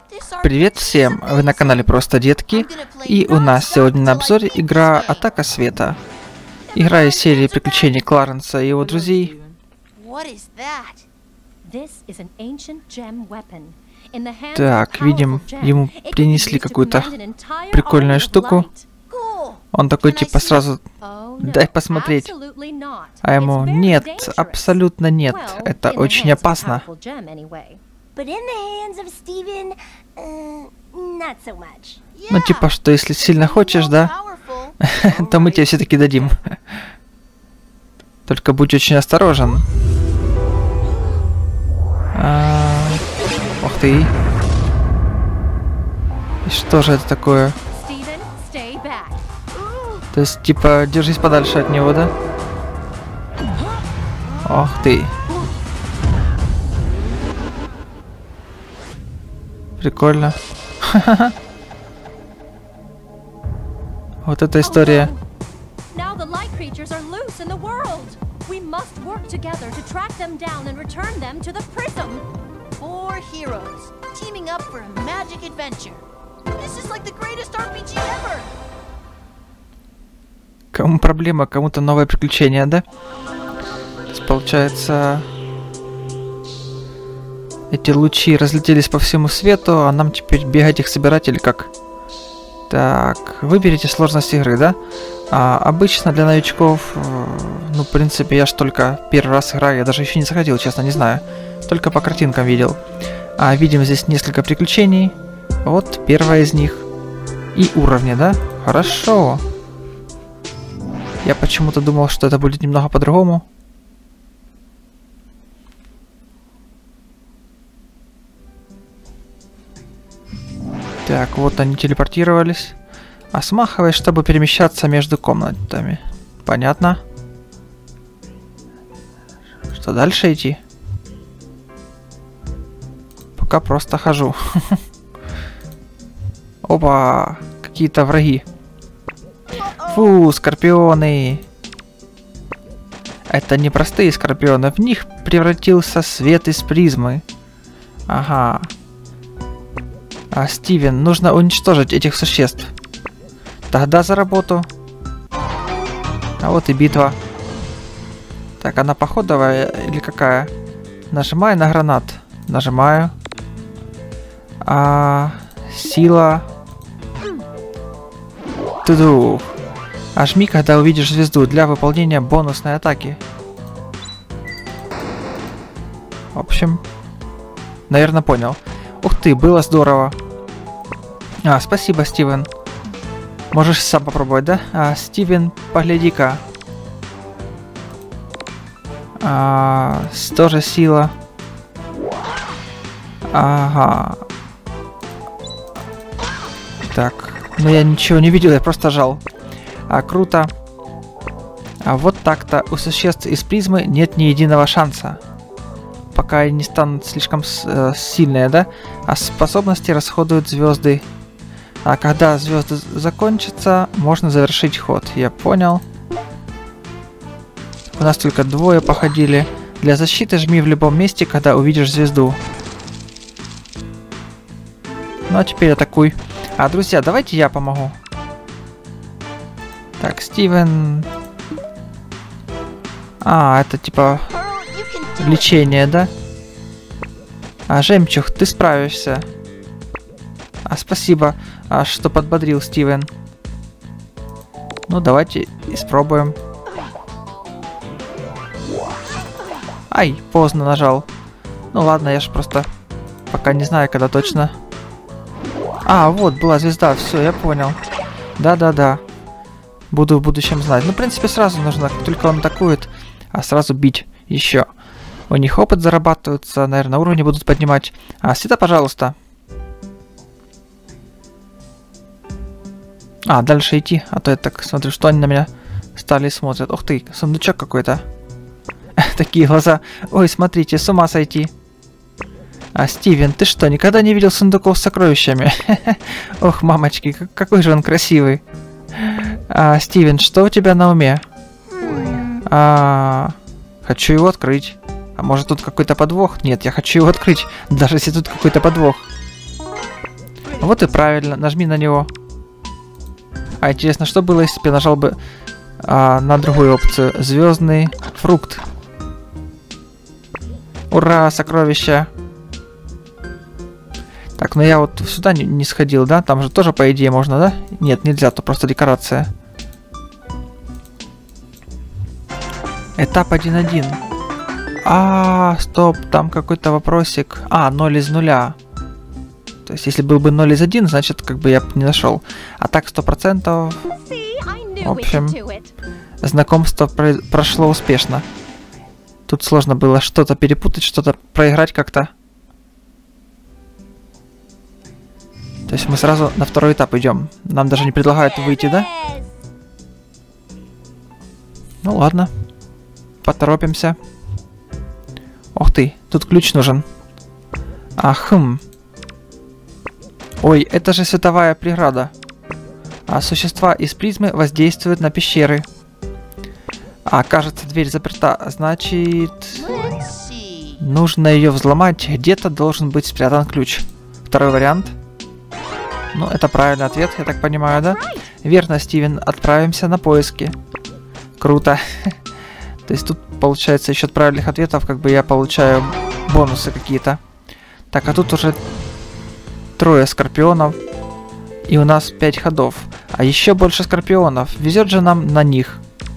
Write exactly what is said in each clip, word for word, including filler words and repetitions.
Привет всем! Вы на канале Просто Детки, и у нас сегодня на обзоре игра Атака Света. Игра из серии приключений Кларенса и его друзей. Так, видим, ему принесли какую-то прикольную штуку. Он такой типа сразу: дай посмотреть. А ему: нет, абсолютно нет, это очень опасно. Ну типа, что если сильно хочешь, да, то мы тебе все-таки дадим. Только будь очень осторожен. А, ух ты. И что же это такое? То есть, типа, держись подальше от него, да? Ох ты. Прикольно. Вот эта история. Кому проблема, кому-то новое приключение, да? Получается, эти лучи разлетелись по всему свету, а нам теперь бегать их собирать или как? Так, выберите сложность игры, да? А, обычно для новичков, ну, в принципе, я ж только первый раз играю, я даже еще не заходил, честно, не знаю. Только по картинкам видел. А видим здесь несколько приключений. Вот первое из них. И уровни, да? Хорошо. Я почему-то думал, что это будет немного по-другому. Так, вот они телепортировались. А смахивай, чтобы перемещаться между комнатами. Понятно. Что, дальше идти? Пока просто хожу. Опа, какие-то враги. Фу, скорпионы. Это не простые скорпионы, в них превратился свет из призмы. Ага. А, Стивен, нужно уничтожить этих существ. Тогда за работу. А вот и битва. Так, она походовая или какая? Нажимаю на гранат. Нажимаю. А, сила. Туду. Ожми, когда увидишь звезду для выполнения бонусной атаки. В общем, наверное, понял. Ух ты, было здорово. А, спасибо, Стивен. Можешь сам попробовать, да? А, Стивен, погляди-ка. А, тоже сила. Ага. Так, ну я ничего не видел, я просто жал. А, круто. А вот так-то у существ из призмы нет ни единого шанса. Пока они не станут слишком э, сильные, да? А способности расходуют звезды. А когда звезды закончатся, можно завершить ход. Я понял. У нас только двое походили. Для защиты жми в любом месте, когда увидишь звезду. Ну а теперь атакуй. А, друзья, давайте я помогу. Так, Стивен. А, это типа лечение, да? А, жемчуг, ты справишься. А, спасибо, а, что подбодрил, Стивен. Ну, давайте испробуем. Ай, поздно нажал. Ну ладно, я ж просто пока не знаю, когда точно. А, вот, была звезда, все, я понял. Да-да-да. Буду в будущем знать. Ну, в принципе, сразу нужно, как только он атакует, а сразу бить еще. У них опыт зарабатывается, наверное, уровни будут поднимать. А, Света, пожалуйста. А, дальше идти. А то я так смотрю, что они на меня стали и смотрят. Ух ты, сундучок какой-то. Такие глаза. Ой, смотрите, с ума сойти. А, Стивен, ты что, никогда не видел сундуков с сокровищами? Ох, мамочки, какой же он красивый. А, Стивен, что у тебя на уме? А, хочу его открыть. А может тут какой-то подвох? Нет, я хочу его открыть, даже если тут какой-то подвох. Вот и правильно, нажми на него. А интересно, что было, если бы я нажал бы а, на другую опцию? Звездный фрукт. Ура, сокровища. Так, ну я вот сюда не, не сходил, да? Там же тоже, по идее, можно, да? Нет, нельзя, то просто декорация. Этап один один. А, стоп, там какой-то вопросик. А, ноль из нуля. То есть, если был бы ноль из один, значит, как бы я не нашел. А так, сто процентов. В общем, знакомство про прошло успешно. Тут сложно было что-то перепутать, что-то проиграть как-то. То есть мы сразу на второй этап идем. Нам даже не предлагают выйти, да? Ну ладно. Поторопимся. Ух ты, тут ключ нужен. Ахм. Ой, это же световая преграда. А существа из призмы воздействуют на пещеры. А, кажется, дверь заперта. Значит... нужно ее взломать. Где-то должен быть спрятан ключ. Второй вариант. Ну, это правильный ответ, я так понимаю, да? Верно, Стивен. Отправимся на поиски. Круто. То есть тут, получается, еще от правильных ответов, как бы я получаю бонусы какие-то. Так, а тут уже трое скорпионов. И у нас пять ходов. А еще больше скорпионов. Везет же нам на них.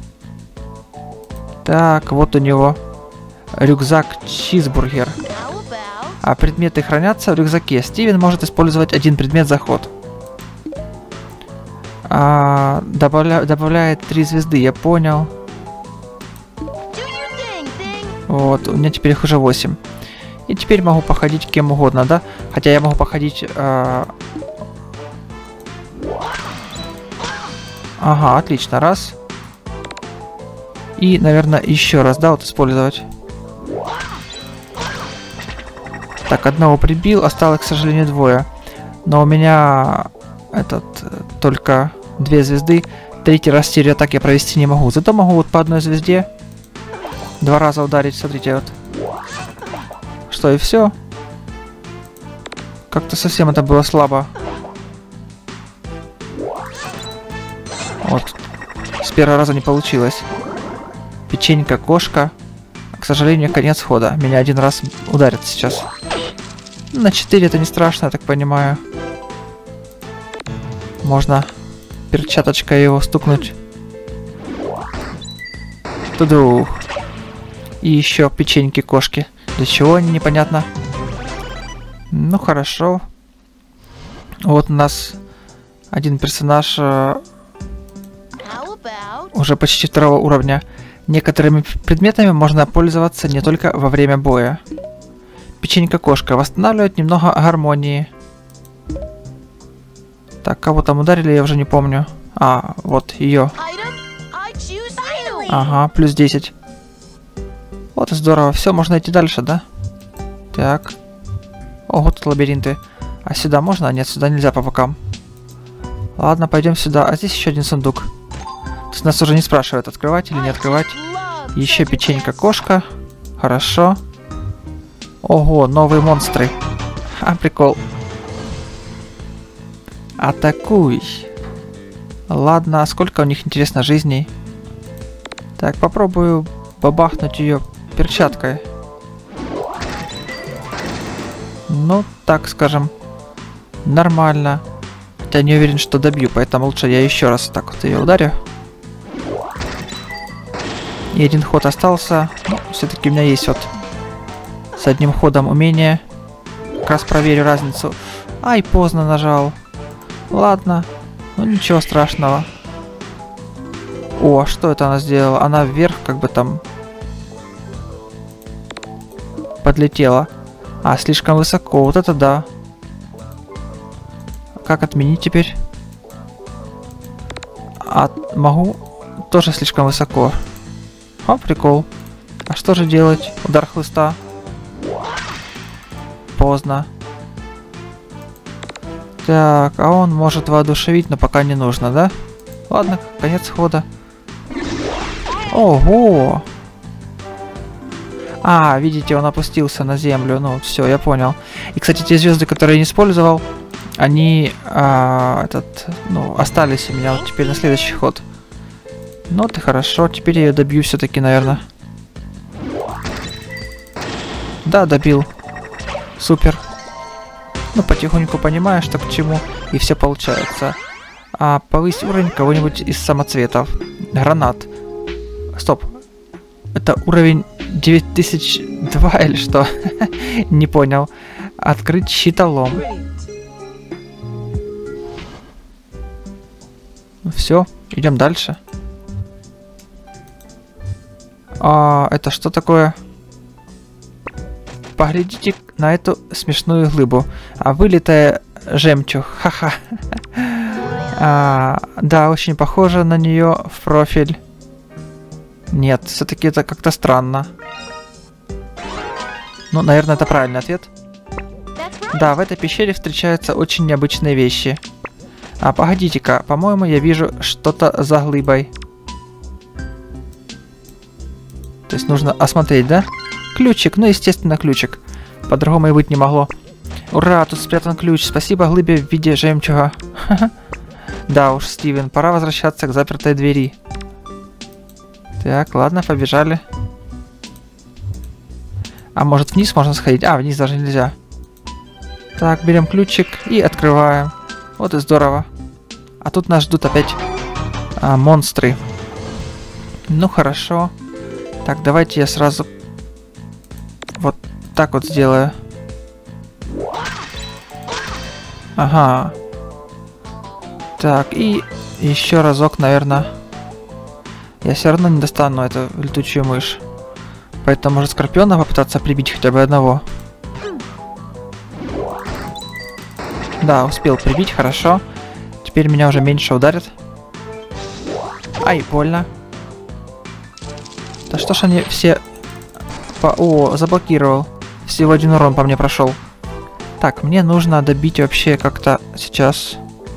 Так, вот у него рюкзак чизбургер. А предметы хранятся в рюкзаке. Стивен может использовать один предмет за ход. А, добавля... Добавляет три звезды, я понял. Вот, у меня теперь их уже восемь. И теперь могу походить кем угодно, да? Хотя я могу походить... А... Ага, отлично, раз. И, наверное, еще раз, да, вот использовать. Так, одного прибил, осталось, к сожалению, двое. Но у меня этот только две звезды. Третий раз серию атаки я провести не могу. Зато могу вот по одной звезде два раза ударить. Смотрите, вот. Что, и все? Как-то совсем это было слабо. Вот. С первого раза не получилось. Печенька, кошка. К сожалению, конец хода. Меня один раз ударит сейчас. На четыре это не страшно, я так понимаю. Можно перчаточкой его стукнуть. Туду. И еще печеньки кошки. Для чего они, непонятно. Ну хорошо. Вот у нас один персонаж э, уже почти второго уровня. Некоторыми предметами можно пользоваться не только во время боя. Печенька-кошка восстанавливает немного гармонии. Так, кого там ударили, я уже не помню. А, вот ее. Ага, плюс десять. Вот и здорово. Все, можно идти дальше, да? Так. Ого, тут лабиринты. А сюда можно? А нет, сюда нельзя по бокам. Ладно, пойдем сюда. А здесь еще один сундук. То есть нас уже не спрашивают, открывать или не открывать. Еще печенька-кошка. Хорошо. Ого, новые монстры. А, прикол. Атакуй. Ладно, а сколько у них, интересно, жизней? Так, попробую бабахнуть ее перчаткой. Ну, так скажем, нормально. Хотя не уверен, что добью, поэтому лучше я еще раз так вот ее ударю. И один ход остался. Ну, все-таки у меня есть вот с одним ходом умение. Как раз проверю разницу. Ай, поздно нажал. Ладно. Ну, ничего страшного. О, что это она сделала? Она вверх как бы там подлетела. А, слишком высоко. Вот это да. Как отменить теперь? А, могу? Тоже слишком высоко. О, прикол. А что же делать? Удар хлыста. Поздно. Так, а он может воодушевить, но пока не нужно, да? Ладно, конец хода. Ого! А, видите, он опустился на землю. Ну, все, я понял. И, кстати, те звезды, которые я не использовал, они а, этот, ну, остались у меня вот теперь на следующий ход. Ну, ты хорошо, теперь я ее добью все-таки, наверное. Да, добил. Супер. Ну, потихоньку понимаешь, что к чему, и все получается. А повысить уровень кого-нибудь из самоцветов. Гранат. Стоп. Это уровень девять тысяч два или что? Не понял. Открыть щитолом. Ну все, идем дальше. А это что такое? Поглядите на эту смешную глыбу. А вылитая жемчуг. Ха-ха. А, да, очень похоже на нее в профиль. Нет, все-таки это как-то странно. Ну, наверное, это правильный ответ. Да, в этой пещере встречаются очень необычные вещи. А, погодите-ка, по-моему, я вижу что-то за глыбой. То есть нужно осмотреть, да? Ключик, ну, естественно, ключик. По-другому и быть не могло. Ура, тут спрятан ключ. Спасибо глыбе в виде жемчуга. Да уж, Стивен, пора возвращаться к запертой двери. Так, ладно, побежали. А может вниз можно сходить? А, вниз даже нельзя. Так, берем ключик и открываем. Вот и здорово. А тут нас ждут опять а, монстры. Ну хорошо. Так, давайте я сразу вот так вот сделаю. Ага. Так, и еще разок, наверное. Я все равно не достану эту летучую мышь. Поэтому может скорпиона попытаться прибить хотя бы одного. Да, успел прибить, хорошо. Теперь меня уже меньше ударят. Ай, больно. Да что ж они все... По... О, заблокировал. Всего один урон по мне прошел. Так, мне нужно добить вообще как-то сейчас.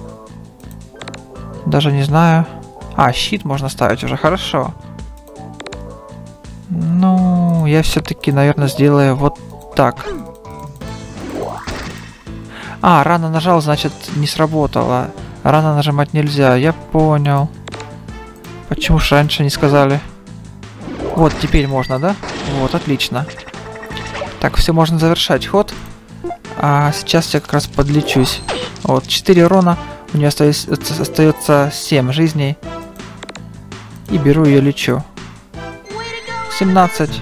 Даже не знаю. А, щит можно ставить уже, хорошо. Ну, я все-таки, наверное, сделаю вот так. А, рано нажал, значит, не сработало. Рано нажимать нельзя, я понял. Почему ж раньше не сказали? Вот, теперь можно, да? Вот, отлично. Так, все, можно завершать ход. А сейчас я как раз подлечусь. Вот, четыре урона. У нее остается, остается семь жизней. И беру ее, лечу. семнадцать.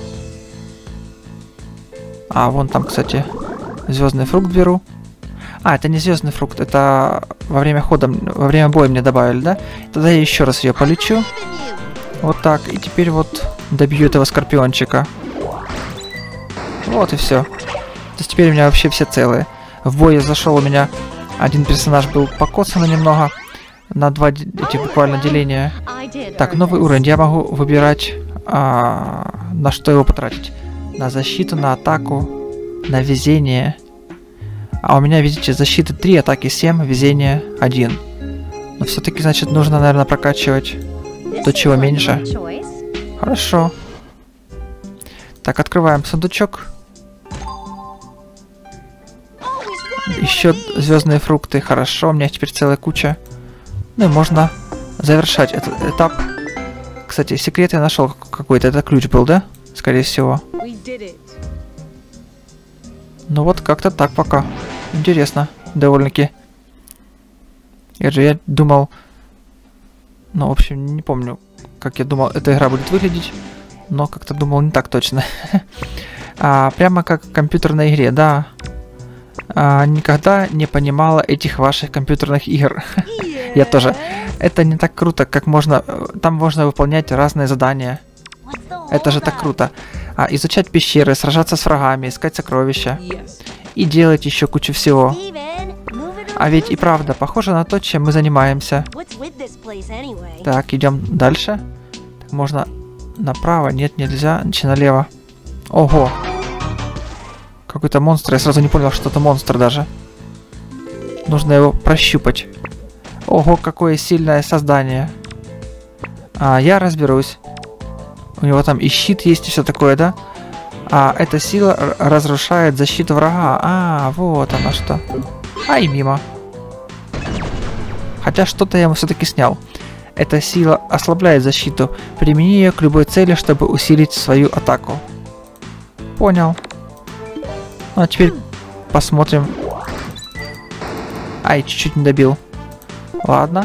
А, вон там, кстати, звездный фрукт беру. А, это не звездный фрукт, это во время хода, во время боя мне добавили, да? Тогда я еще раз ее полечу. Вот так. И теперь вот добью этого скорпиончика. Вот и все. То есть теперь у меня вообще все целые. В бой я зашел, у меня один персонаж был покоцан немного. На два этих буквально деления. Так, новый уровень. Я могу выбирать, а, на что его потратить. На защиту, на атаку, на везение. А у меня, видите, защиты три, атаки семь, везение один. Но все-таки, значит, нужно, наверное, прокачивать то, чего меньше. Хорошо. Так, открываем сундучок. Еще звездные фрукты. Хорошо, у меня теперь целая куча. Ну и можно завершать этот этап. Кстати, секрет я нашел какой-то. Это ключ был, да? Скорее всего. Ну вот как-то так пока. Интересно, довольно-таки. Я же я думал... Ну, в общем, не помню, как я думал, эта игра будет выглядеть. Но как-то думал не так точно. а, прямо как в компьютерной игре, да. А, никогда не понимала этих ваших компьютерных игр. Я тоже. Это не так круто, как можно... Там можно выполнять разные задания. Это же так круто. А, изучать пещеры, сражаться с врагами, искать сокровища. И делать еще кучу всего. А ведь и правда, похоже на то, чем мы занимаемся. Так, идем дальше. Так, можно направо? Нет, нельзя. Значит, налево. Ого. Какой-то монстр. Я сразу не понял, что это монстр даже. Нужно его прощупать. Ого, какое сильное создание. А, я разберусь. У него там и щит есть, и все такое, да? А эта сила разрушает защиту врага. А, вот она что. Ай, мимо. Хотя что-то я ему все-таки снял. Эта сила ослабляет защиту. Примени ее к любой цели, чтобы усилить свою атаку. Понял. Ну а теперь посмотрим. Ай, чуть-чуть не добил. Ладно.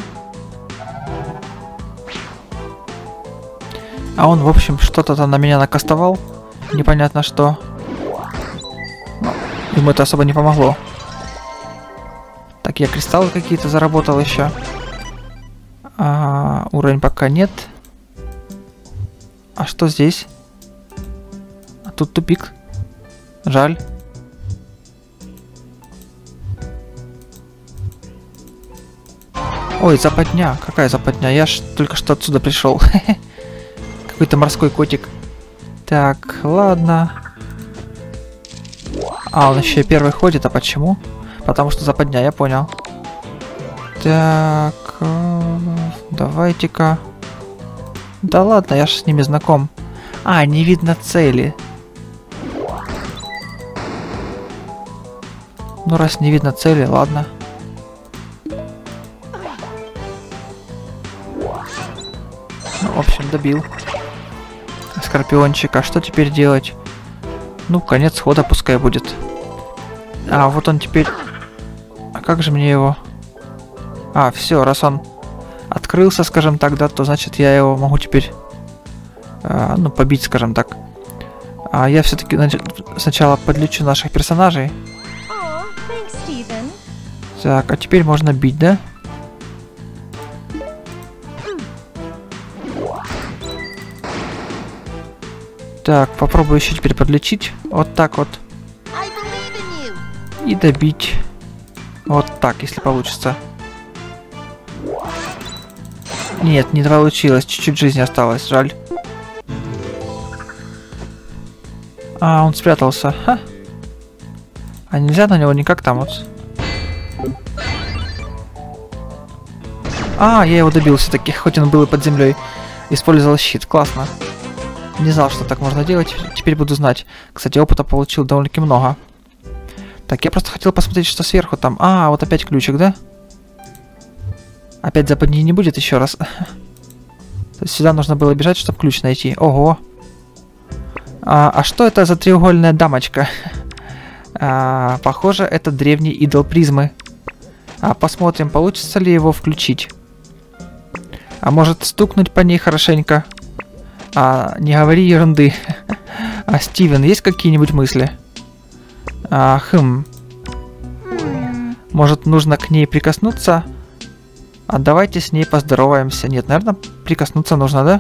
А он, в общем, что-то там на меня накастовал. Непонятно что. Но ему это особо не помогло. Так, я кристаллы какие-то заработал еще. А, уровень пока нет. А что здесь? А тут тупик. Жаль. Ой, западня. Какая западня? Я ж только что отсюда пришел. Какой-то морской котик. Так, ладно. А, он еще первый ходит, а почему? Потому что западня, я понял. Так, давайте-ка. Да ладно, я ж с ними знаком. А, не видно цели. Ну, раз не видно цели, ладно. Ну, в общем, добил. Скорпиончик, а что теперь делать? Ну, конец хода пускай будет. А, вот он теперь... А как же мне его... А, все, раз он открылся, скажем так, да, то значит я его могу теперь... А, ну, побить, скажем так. А я все-таки нач... сначала подлечу наших персонажей. Так, а теперь можно бить, да? Так, попробую еще теперь подлечить. Вот так вот. И добить. Вот так, если получится. Нет, не получилось. Чуть-чуть жизни осталось, жаль. А, он спрятался. Ха. А нельзя на него никак там вот. А, я его добил все-таки, хоть он был и под землей. Использовал щит. Классно. Не знал, что так можно делать. Теперь буду знать. Кстати, опыта получил довольно-таки много. Так, я просто хотел посмотреть, что сверху там. А, вот опять ключик, да? Опять западни не будет еще раз. То есть сюда нужно было бежать, чтобы ключ найти. Ого. А, а что это за треугольная дамочка? А, похоже, это древний идол призмы. А, посмотрим, получится ли его включить. А может стукнуть по ней хорошенько? А, не говори ерунды. А, Стивен, есть какие-нибудь мысли? А, хм. Может, нужно к ней прикоснуться? А давайте с ней поздороваемся. Нет, наверное, прикоснуться нужно, да?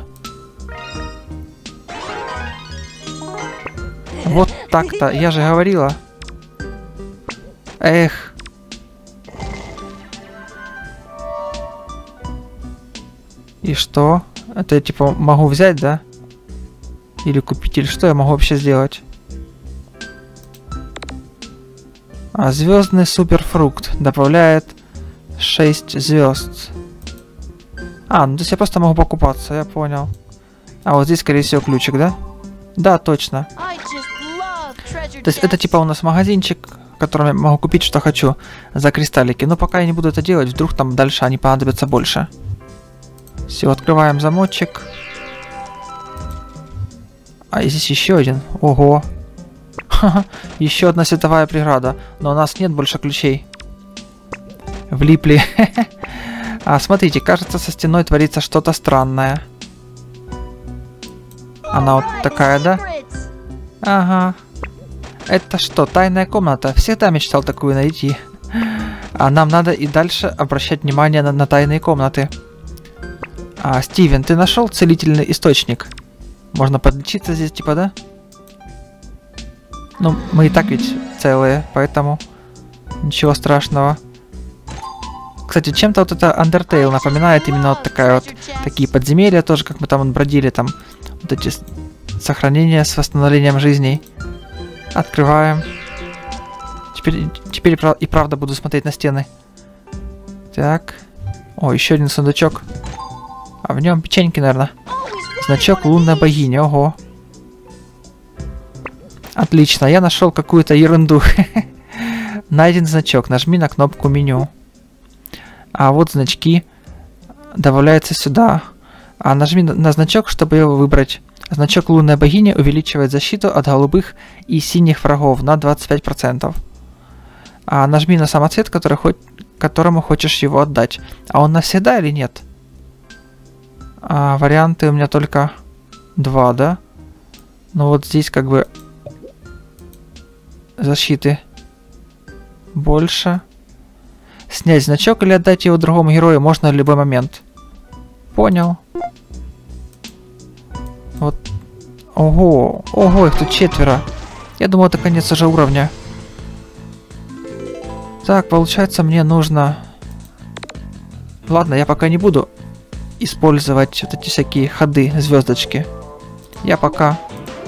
Вот так-то, я же говорила. Эх. И что? Это я типа могу взять, да? Или купить, или что я могу вообще сделать? А, звездный суперфрукт добавляет шесть звезд. А, ну то есть я просто могу покупаться, я понял. А вот здесь, скорее всего, ключик, да? Да, точно. То есть это типа у нас магазинчик, в котором я могу купить, что хочу за кристаллики. Но пока я не буду это делать, вдруг там дальше они понадобятся больше. Все, открываем замочек. А здесь еще один. Ого. Еще одна световая преграда. Но у нас нет больше ключей. Влипли. А, смотрите, кажется, со стеной творится что-то странное. Она вот такая, да? Ага. Это что, тайная комната? Всегда мечтал такую найти. А нам надо и дальше обращать внимание на, на тайные комнаты. А, Стивен, ты нашел целительный источник? Можно подлечиться здесь, типа, да? Ну, мы и так ведь целые, поэтому ничего страшного. Кстати, чем-то вот это Undertale напоминает именно вот такая вот, такие подземелья тоже, как мы там бродили, там вот эти сохранения с восстановлением жизней. Открываем. Теперь, теперь и правда буду смотреть на стены. Так. О, еще один сундучок. А в нем печеньки, наверное. Значок лунной богини, ого. Отлично, я нашел какую-то ерунду. Найден значок. Нажми на кнопку меню. А вот значки добавляются сюда. А нажми на значок, чтобы его выбрать. Значок лунной богини увеличивает защиту от голубых и синих врагов на двадцать пять процентов. А нажми на самоцвет, который хоть, которому хочешь его отдать. А он навсегда или нет? А, варианты у меня только два, да? Ну вот здесь как бы защиты больше. Снять значок или отдать его другому герою можно в любой момент. Понял. Вот. Ого, ого, их тут четверо. Я думал, это конец уже уровня. Так, получается, мне нужно... Ладно, я пока не буду использовать вот эти всякие ходы, звездочки. Я пока...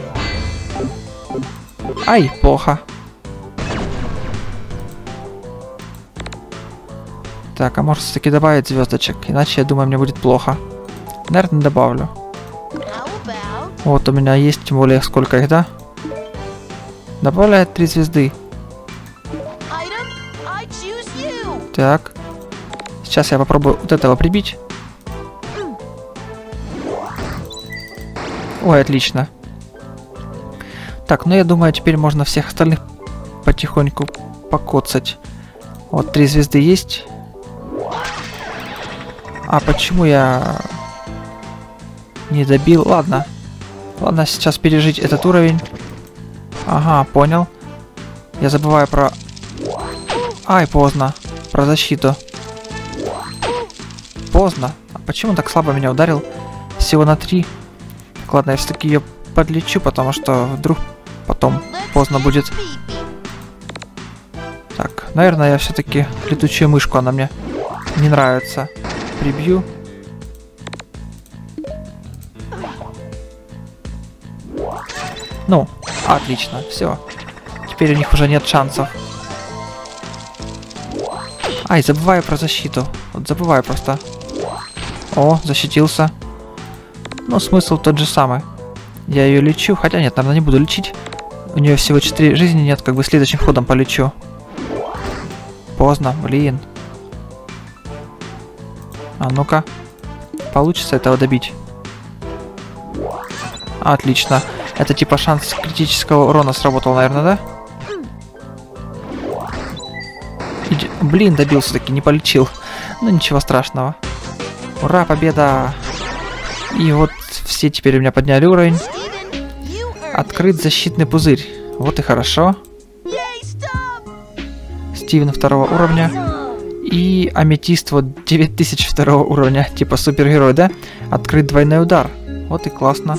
Ай, плохо. Так, а может все-таки добавить звездочек? Иначе, я думаю, мне будет плохо. Наверное, добавлю. Вот у меня есть, тем более, сколько их, да? Добавляет три звезды. Так. Сейчас я попробую вот этого прибить. Ой, отлично. Так, ну я думаю, теперь можно всех остальных потихоньку покоцать. Вот, три звезды есть. А почему я не добил? Ладно. Ладно, сейчас пережить этот уровень. Ага, понял. Я забываю про... Ай, поздно. Про защиту. Поздно. А почему он так слабо меня ударил? Всего на три. Так, ладно, я все-таки ее подлечу, потому что вдруг потом поздно будет. Так, наверное, я все-таки летучую мышку, она мне не нравится. Прибью. Ну, отлично, все. Теперь у них уже нет шансов. Ай, забываю про защиту. Вот забываю просто. О, защитился. Но смысл тот же самый. Я ее лечу. Хотя нет, наверное, не буду лечить. У нее всего четыре жизни нет, как бы следующим ходом полечу. Поздно, блин. А ну-ка. Получится этого добить. Отлично. Это типа шанс критического урона сработал, наверное, да? Иди... Блин, добился таки, не полечил. Ну ничего страшного. Ура, победа! И вот все теперь у меня подняли уровень. Открыт защитный пузырь. Вот и хорошо. Стивен второго уровня. И аметист вот девять тысяч второго уровня. Типа супергерой, да? Открыт двойной удар. Вот и классно.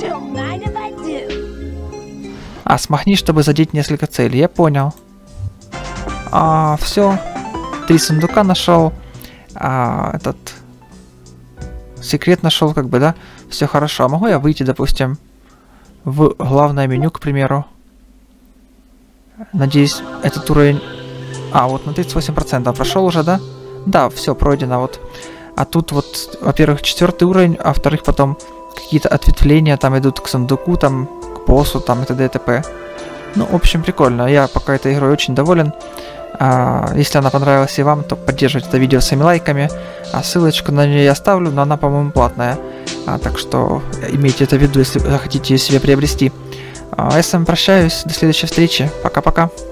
А, смахни, чтобы задеть несколько целей. Я понял. А, все. Три сундука нашел. А, этот... Секрет нашел, как бы, да? Все хорошо. А могу я выйти, допустим, в главное меню, к примеру? Надеюсь, этот уровень... А, вот на тридцать восемь процентов прошел уже, да? Да, все, пройдено, вот. А тут вот, во-первых, четвертый уровень, а во-вторых, потом какие-то ответвления там идут к сундуку, там, к боссу, там, и т.д. и т.п. Ну, в общем, прикольно. Я пока этой игрой очень доволен. А, если она понравилась и вам, то поддерживайте это видео своими лайками. А ссылочку на нее я оставлю, но она, по-моему, платная. А, так что имейте это в виду, если захотите ее себе приобрести. А, я с вами прощаюсь. До следующей встречи. Пока-пока.